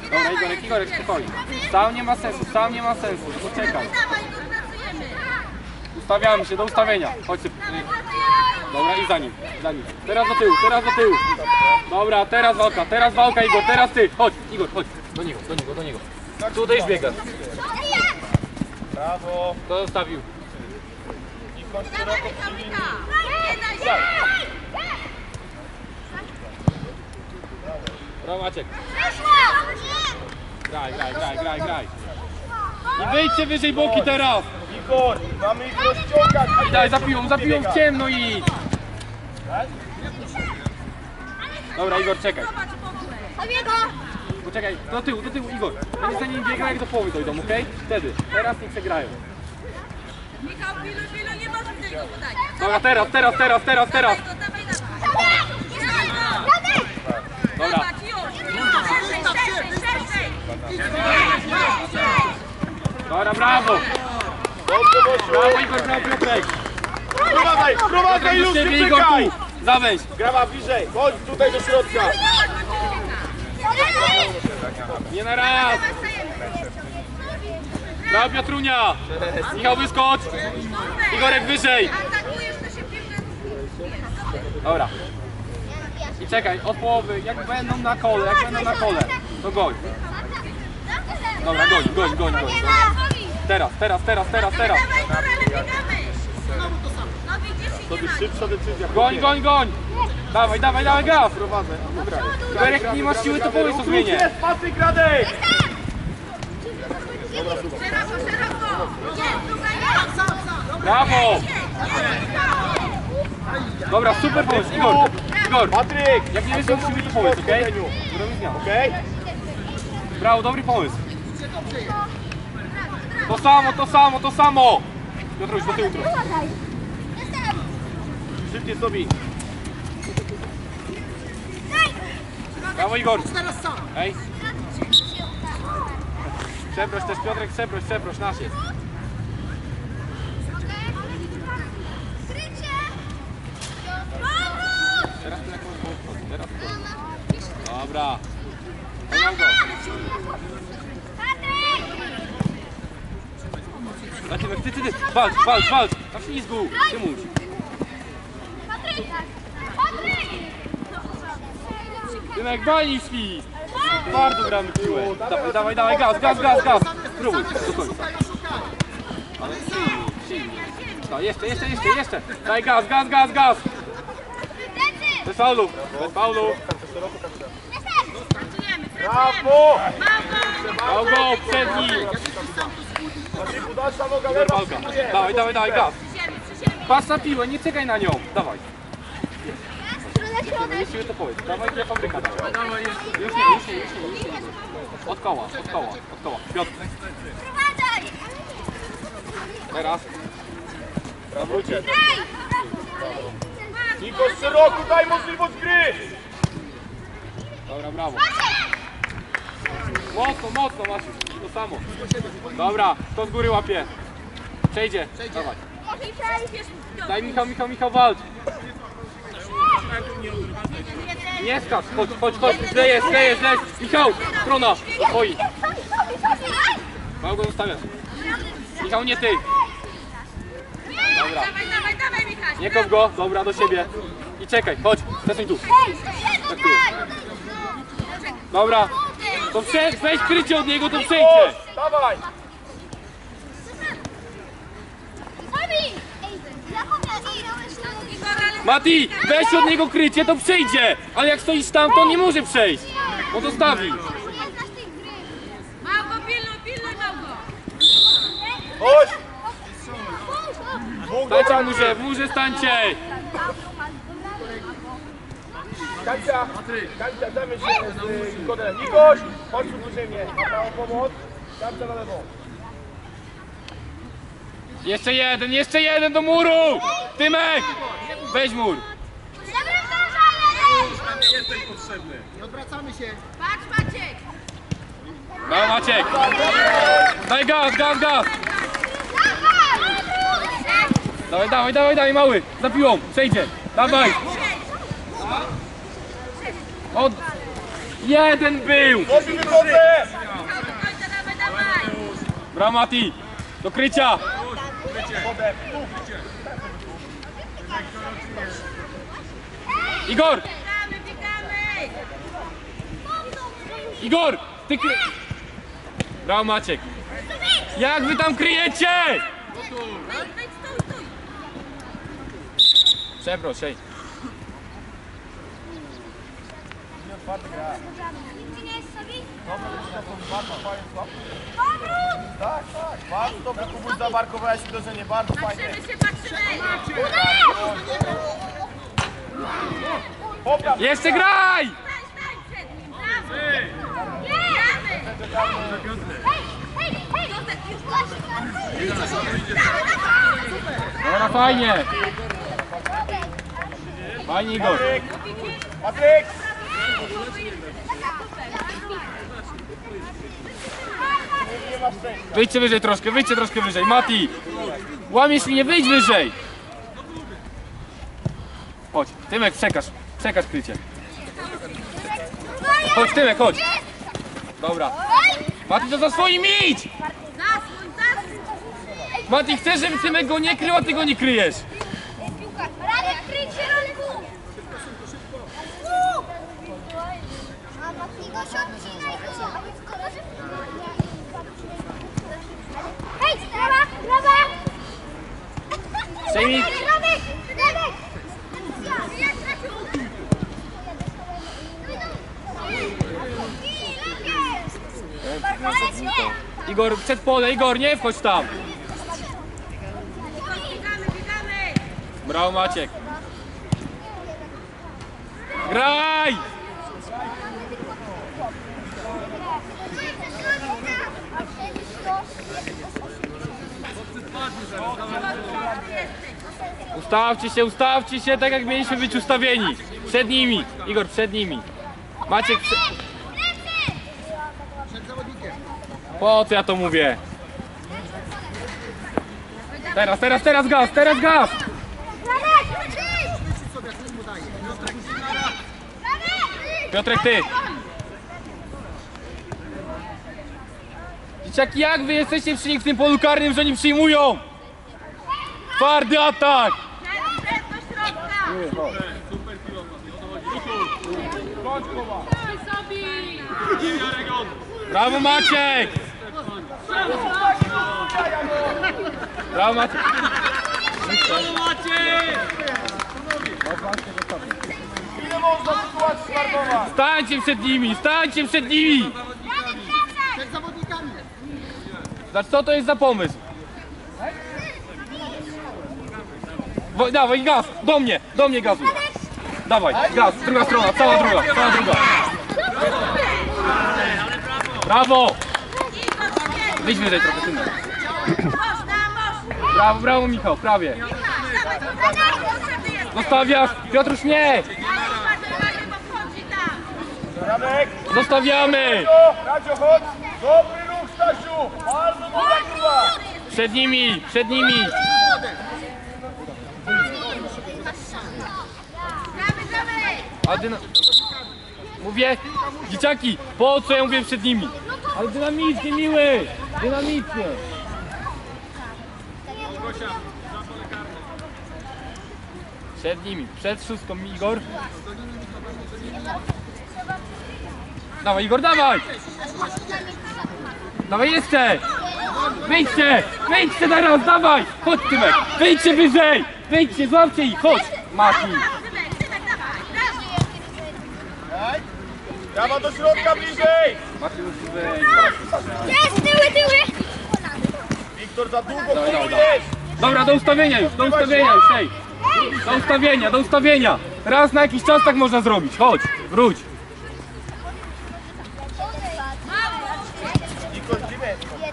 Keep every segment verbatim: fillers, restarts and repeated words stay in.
Dobra, Igorek, Igorek, spokojnie. Sam nie ma sensu, sam nie ma sensu, poczekaj. Ustawiamy się do ustawienia. Chodź szybko. Dobra, i za nim, za nim. Teraz do tyłu, teraz do tyłu. Dobra, teraz walka, teraz walka, Igor, teraz ty. Chodź, Igor, chodź. Do niego, do niego, do niego. Tutaj już biegasz. Brawo. Kto zostawił? I kość szeroko przywinij. Brawo, Maciek. Graj, graj, graj, graj, graj. I wyjdźcie wyżej boki teraz. Igor, mamy ich rozciągać. I daj, za piłą, za piłą w ciemno i... Dobra, Igor, czekaj. Poczekaj, do tyłu, do tyłu, Igor. Będzie za nim biegał, jak do połowy dojdą, okej? Wtedy, teraz niech se grają. Michał, pilu, pilu, nie możesz tego podania. Dobra, teraz, teraz, teraz, teraz, teraz. Dawaj, dawaj. Dobra. Dobra, brawo. Brawo, Igor, brawo, Piotrek. Prowadzaj, prowadzaj już, nie Igor, czekaj. tu, zawęź. Grawa bliżej, chodź tutaj do środka. Nie na raz. Brawo, Piotrunia. Michał, wyskocz. Igorek, wyżej. Dobra. I czekaj, od połowy, jak będą na kole, jak będą na kole, to goń. Dobra, goń, goń, goń, goń. Teraz, teraz, teraz, teraz, teraz. To jest szybsza decyzja. Goń, goń, goń. Dawaj, dawaj, dawaj, gaz. Prowadzę. Igorek, jak nie masz siły, to powiedz, co zmienię. Jest, Patryk, Radek. Brawo. Dobra, super pomysł, Igor. Igor, Patryk, jak nie wiesz, co siły, to powiedz, okej? okej? Brawo, dobry pomysł. To samo, to samo, to samo. Piotruś, do tyłu trochę. Szybciej sobie. Brawo, Igor. Ej. Przeproś też, Piotrek, przeproś, przeproś, nasz jest. Teraz ty na kogoś, teraz to. Dobra. Pojmał go. Znaczy, ty, ty, ty, walcz, walcz, walcz. Na ślizgu, ty mów. Tymek, walnij ślizg. Bardzo gramy piłę. Dawaj, dawaj, dawaj, gaz, gaz, gaz, gaz. Spróbuj, do końca. Ale silniej, silniej. No, jeszcze, jeszcze, jeszcze, jeszcze. Daj gaz, gaz, gaz, gaz. Bez faulu, bez faulu. Brawo! Brawo, przedni. Dalsza noga, Igor, lewa. walka. Dawaj, dawaj, dawaj, gaz. Patrz na piłę, nie czekaj na nią. Dawaj. Nie siły, to powiedz. Dawaj, gdzie fabryka. Dawaj. Już nie, już nie, już nie, już nie. Od koła, od koła, od koła. Piotr. Teraz. Zawróćcie. Niko, szeroko, daj możliwość gry. Dobra, brawo. Mocno, mocno, Maciuś. To samo. Dobra, kto z góry łapie? Przejdzie. Dawaj. Daj Michał, Michał, Michał, walcz. Nie skacz, chodź, chodź, chodź. Źle jest, źle jest, źle jest. Michał, strona. Twoi. Mało go zostawiasz. Michał, nie ty. Dobra. Nie kop go, dobra, do siebie. I czekaj, chodź, przesuń tu. Tak tu jest. Dobra. To prze, weź krycie od niego, to przejdzie. Dawaj. Mati, weź od niego krycie, to przejdzie. Ale jak stoisz tam, to nie może przejść. On zostawi. Małgo, pilnuj, pilnuj, Małgo. Chodź. Dwóch do Stańcie w murze, w murze stańcie. Kancia, Kancia, damy się z Nikodem. Nikoś, chodź tu do ziemię. Na pomoc. Kancia na lewo. Jeszcze jeden, jeszcze jeden do muru. Tymek, weź mur. Nie odwracamy się. Patrz, Maciek. Dawaj, Maciek. Daj gaz, gaz, gaz. Dawaj, dawaj, dawaj, dawaj, mały. Za piłą, przejdzie. Dawaj. Od... Jeden był. Chodź, wychodzę. Brawo Mati! Do krycia! Igor! Biegamy, biegamy! Igor! Ty kry... Brawo Maciek! Jak wy tam kryjecie? Wejdź, wejdź, stój, stój! Przeproś, ej. Tak, tak. Bardzo dobrze, Kubuś, zamarkowałeś uderzenie, bardzo fajnie. Patrzymy się, patrzymy! Popraw. Jeszcze graj! Stań, stań przed nim, brawo! Gramy! Dobra, fajnie! Fajnie Igor! Patryk! Nie masz szczęścia. Wyjdźcie wyżej troszkę, wyjdźcie troszkę wyżej. Mati! Łamiesz mnie, wyjdź wyżej! Chodź, Tymek, przekaż, przekaż krycie. Chodź Tymek, chodź! Dobra. Mati, to za swoim idź! Zasłoń, zasłoń! Mati, chcesz, żeby Tymek go nie krył, a ty go nie kryjesz. Radek, kryć się rolku! A Matiego się odcinaj go! Hej, trawa, trawa! Przejmij. Radek, Radek! Igor, przed pole, Igor, nie wchodź tam. Biegamy, biegamy! Brawo Maciek. Graj! Ustawcie się, ustawcie się tak jak mieliśmy być ustawieni. Przed nimi. Igor, przed nimi. Maciek, prze... Przed zawodnikiem. po co ja to mówię? Teraz, teraz, teraz gaz, teraz gaz! Wyczyść sobie, jak mu daje. Piotrek, ty! Dzieciaki, jak wy jesteście przy nich w tym polu karnym, że oni przyjmują? Twardy atak! Przed do środka! Brawo Maciek! Brawo Maciek! Ile można sytuacji marnować? Stańcie przed nimi, stańcie przed nimi! Przed zawodnikami. Znaczy, co to jest za pomysł? Wo, dawaj, gaz! Do mnie, do mnie gazu! Dawaj, gaz, druga strona, cała druga, cała druga! Brawo! Wyjdź wyżej trochę, Tymek. Można, można! Brawo, brawo Michał, prawie. Dawaj, dawaj, potrzebny jest! Zostawiasz, Piotruś nie! Bardzo ładnie, bo wchodzi tam! Radek! Zostawiamy! Radzio, Radzio, chodź! Dobry ruch, Stasiu! Bardzo dobra gruba! Przed nimi, przed nimi! Gramy, gramy! Ale dyna... Mówię, dzieciaki, po co ja mówię przed nimi? Ale dynamicznie, miły! Dynamicznie! Przed nimi, przed szóstką, Igor. Dawaj, Igor, dawaj! Dawaj jeszcze! Wyjdźcie! Wyjdźcie teraz, dawaj! Chodź, Tymek! Wyjdźcie wyżej! Wyjdźcie, złapcie ich! Chodź! Mati! Tymek, Tymek, dawaj! Brawo! Brawa do środka bliżej! Mati musi wyjść. Jest, tyły, tyły! Wiktor, za długo Dawaj, dawaj, próbujesz! Dobra, do ustawienia już, do ustawienia już, hej! Do ustawienia, do ustawienia! Raz na jakiś czas tak można zrobić, chodź, wróć! Nikol, idziemy.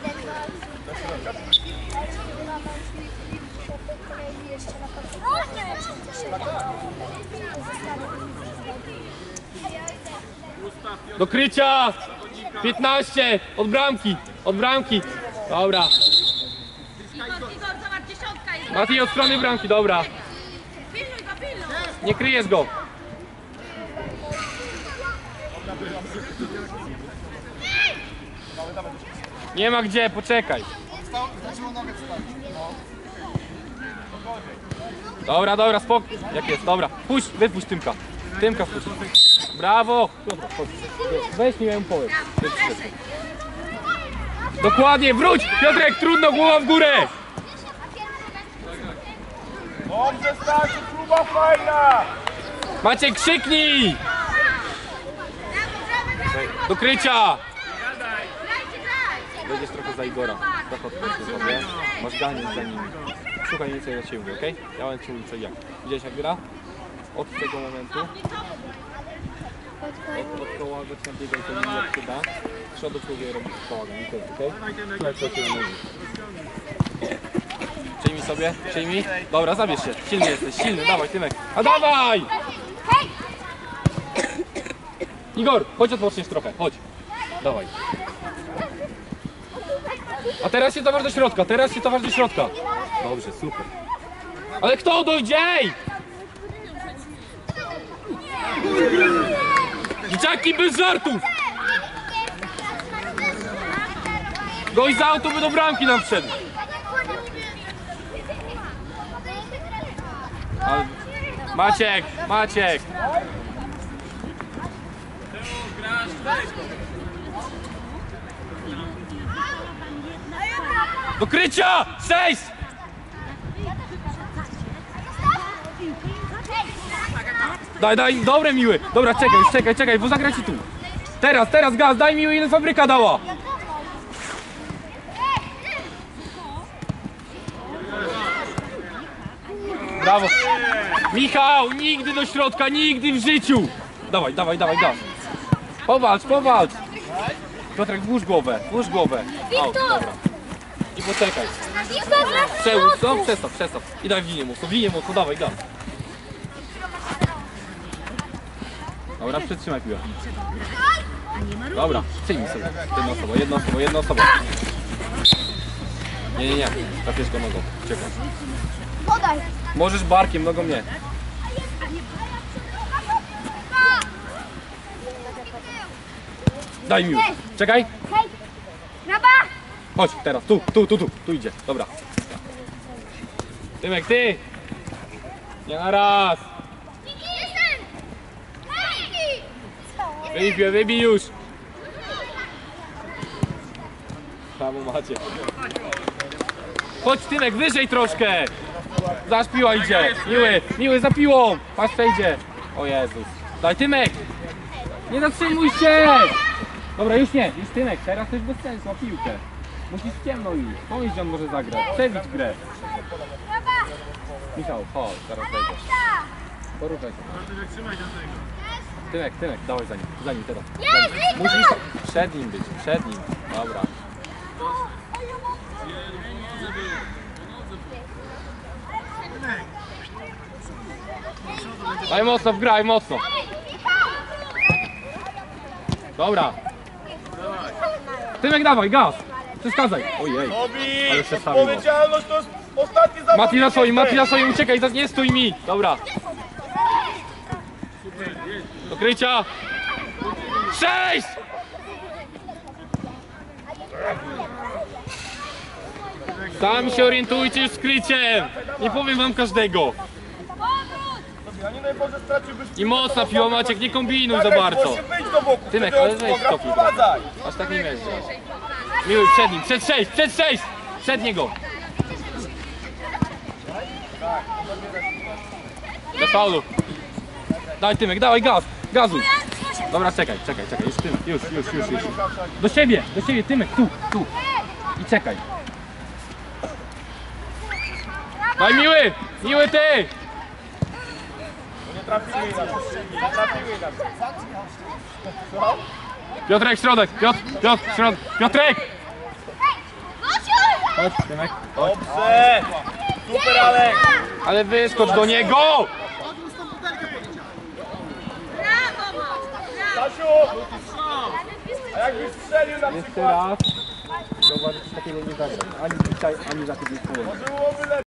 Do krycia! piętnaście! Od bramki! Od bramki! Dobra. Igor, Igor, zobacz, dziesiątka jest! Mati od strony bramki, dobra. Pilnuj go, pilnuj! Nie kryjesz go. Nie ma gdzie, poczekaj. Stał, zaczęło nogę wstawić. Dobra, dobra, spokój. Jak jest, dobra. Puść, wypuść Tymka. Tymka wpuść. Brawo. Dobra, chodź. Weź mi ją powiedz. Dokładnie, wróć! Piotrek, trudno, głowa w górę! Dobrze, Stasiu, próba fajna! Maciek, krzyknij! Do krycia! Będziesz trochę za Igora. Zachód sobie. Masz ganiec za nimi. Słuchaj, nic na ciebie, okej? Ja będę ci mówić co i jak. Widziałeś jak gra? Od tego momentu. Od, od koła zaczyna biegać do nim jak się da. Z przodu próbuje robić koła, nie tyle, okej? Słuchaj co się mówi. Przyjmij sobie, przyjmij. Dobra, zabierz się. Silny jesteś, silny, dawaj Tymek. A dawaj! Igor, chodź odpoczniesz trochę, chodź. Dawaj. A teraz się towarz do środka, teraz się towarz do środka. Dobrze, super. Ale kto dojdzie? Dzieciaki bez żartów! Gość z auto by do bramki nam wszedł. Ale... Maciek, Maciek! Do krycia! Sześć! Daj, daj, dobre Miły. Dobra, czekaj, czekaj, czekaj, bo zagra ci tu. Teraz, teraz gaz, daj Miły, ile fabryka dała. Brawo. Michał, nigdy do środka, nigdy w życiu. Dawaj, dawaj, dawaj, gaz. Powalcz, powalcz. Piotrek, włóż głowę, włóż głowę. Out, dobra. I poczekaj. Przełóż, no, przestaw, przestaw. I daj w linię mocno, w linię mocno, dawaj, gaz. Dobra, przytrzymaj piłę. Dobra, przyjmij sobie. Jedną osobą, jedną osobą, jedną osobą. Nie, nie, nie. Trafisz go nogą. Czekaj. Podaj. Możesz barkiem, nogą nie. Daj mi. Czekaj. Hej. Graba. Chodź, teraz. Tu, tu, tu, tu. Tu idzie. Dobra. Tymek, ty. Nie na raz. Jestem. Hej. Wybij piłę, wybij już. Brawo, macie. Chodź Tymek, wyżej troszkę. Zaś piła idzie. Miły, miły za piłą. Patrz, przejdzie. O Jezus. Daj Tymek. Nie zatrzymuj się. Dobra, już nie. Już Tymek. Teraz to już bez sensu. O piłkę. Musisz w ciemno iść. Pomyśl, że on może zagrać. Przebić grę. Michał, chodź. Teraz wejdziesz. Poruszaj się. Tymek, Tymek. Dawaj za nim. Za nim teraz. Za nim. Musisz przed nim być. Przed nim. Dobra. Daj mocno, wgraj mocno. Dobra. Tymek, dawaj, gaz. Przeszkadzaj. Ojej. Tobi, Ale przestawił. odpowiedzialność to jest ostatni zawód. Mati na swoim, Mati na swoim, uciekaj, nie stój mi. Dobra. Do krycia. Sześć! Sami się orientujcie już z kryciem. Nie powiem wam każdego. Ja nie daj Boże straciłbyś... I mocna piła, Maciek, nie kombinuj za Darek, bardzo. właśnie wyjdź do boku, Tymek, wtedy ale on weź pogra, stopnij. wprowadzaj. Aż tak nie wiesz. Miły, przed nim, przed sześć, przed sześć! Przed niego! Bez faulu. Daj Tymek, dawaj gaz, gazuj. Dobra, czekaj, czekaj, czekaj, już Tymek, już, już, już, już. Do siebie, do siebie, Tymek, tu, tu. I czekaj. Daj Miły, Miły ty! Nie trafiły nas, nie trafiły nas. Piotrek, środek, Piotr, Piotr, środek, Piotrek! Chodź, Tymek. Dobrze! Super, Alek! Ale wyskocz do niego! Odłóż tą butelkę powiedział. Stasiu! A jakbyś strzelił na Jeszcze przykład, raz. Zobacz, takiego nie zagrać. Ani dzisiaj, ani za tydzień. byłoby lepiej.